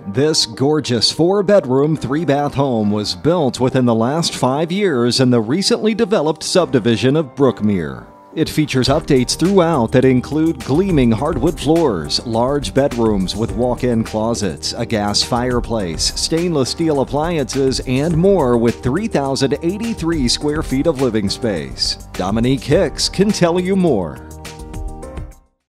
This gorgeous 4-bedroom, 3-bath home was built within the last 5 years in the recently developed subdivision of Brookmere. It features updates throughout that include gleaming hardwood floors, large bedrooms with walk-in closets, a gas fireplace, stainless steel appliances, and more with 3,083 square feet of living space. Dominique Hicks can tell you more.